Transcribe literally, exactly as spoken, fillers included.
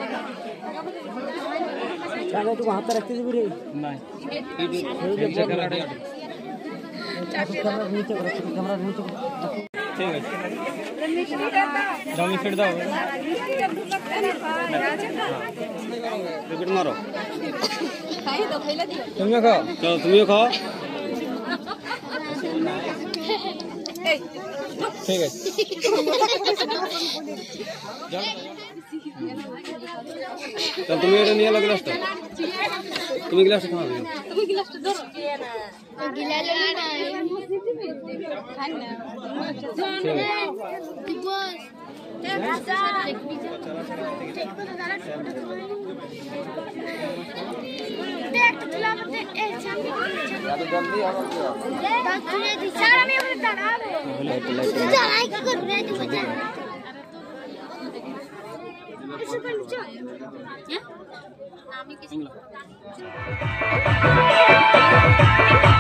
আগে একটু হাতে রাখতে দিবি রে না ক্যামেরা নিচে করো ক্যামেরা নিচে করো ঠিক আছে জমি ফিট দাও রিপিট মারো খাই দাও খাইলা দিও তুমিও খাও চলো তুমিও খাও এই ঠিক আছে চল তুমি এটা নিয়ে লাগো গ্লাসটা তুমি গ্লাসটা খাও তুমি গ্লাসটা ধরো না গিলালে না খান না বস দেখ তুলা মতে এই সামনে জলদি আমার দাঁত তুলে দি স্যার আমি ওরে দাঁড়াবো দাঁড়াই কি করবে তুই বাজা কিছু বলছো হ্যাঁ আমি কিছু